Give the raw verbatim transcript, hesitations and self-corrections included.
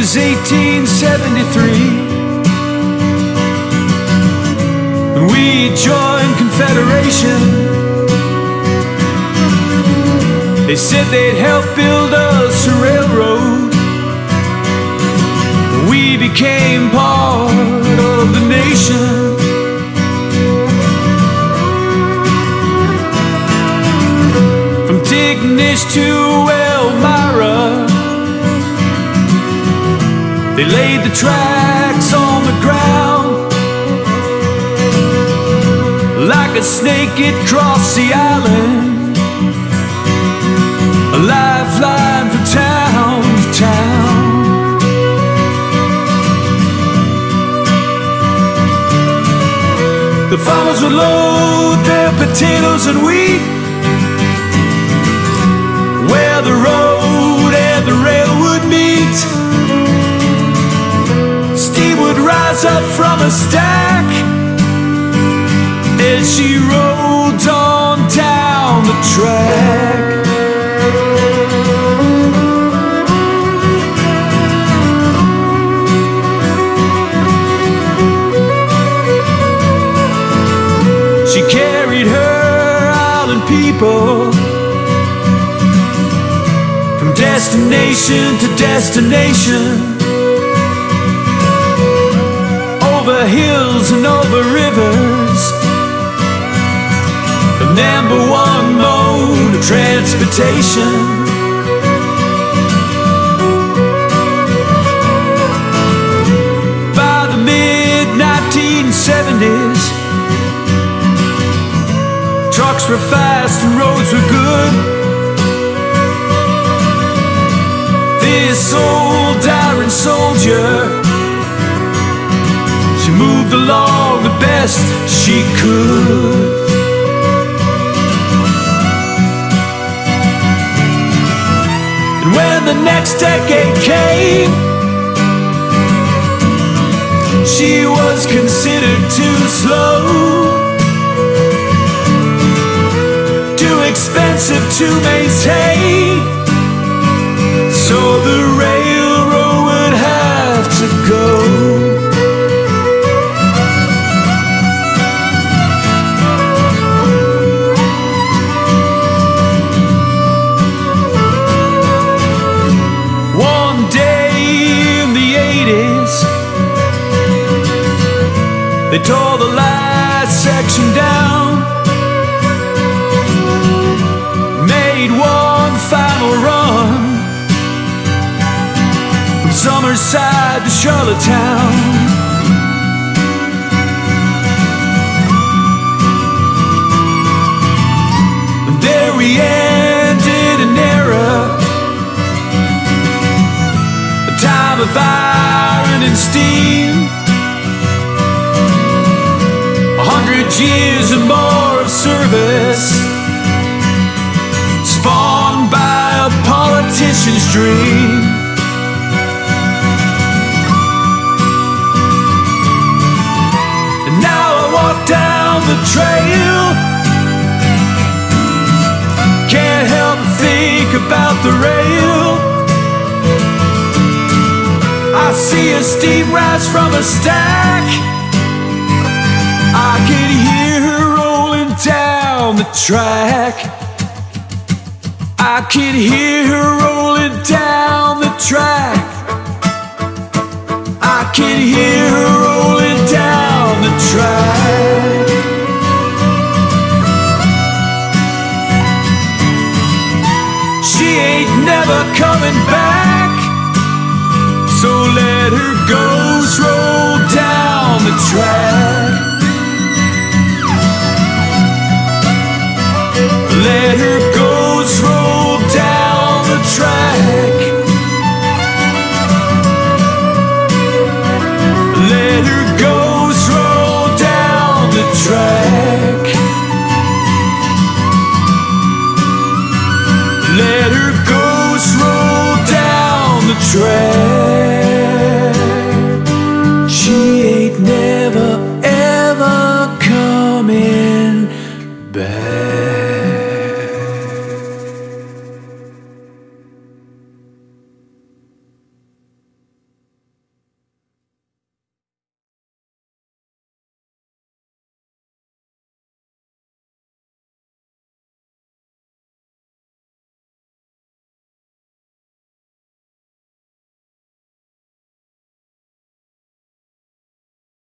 was eighteen seventy-three, and we joined Confederation. They said they'd help build us a railroad. We became part of the nation. Tignish to Elmira, they laid the tracks on the ground. Like a snake it crossed the island, a lifeline from town to town. The farmers would load their potatoes and wheat where the road and the rail would meet. Steam would rise up from a stack as she rolled on down the track. She carried her island people from destination to destination, over hills and over rivers, the number one mode of transportation. By the mid nineteen seventies, trucks were fast and roads were good. This old iron soldier, she moved along the best she could. And when the next decade came, she was considered too slow, too expensive to maintain. So the railroad would have to go. One day in the eighties, they tore the last section down, made one final run, Summerside to Charlottetown. And there we ended an era, a time of iron and steam, a hundred years and more of service, spawned by a politician's dream. Down the trail, can't help but think about the rail. I see a steam rise from a stack, I can hear her rolling down the track. I can hear her rolling down the track. I can hear her rolling down the track. She ain't never coming back, so let her ghost roll down the track. Let her ghost roll down the track. Let her ghost roll down the track. Let her ghost roll down the track.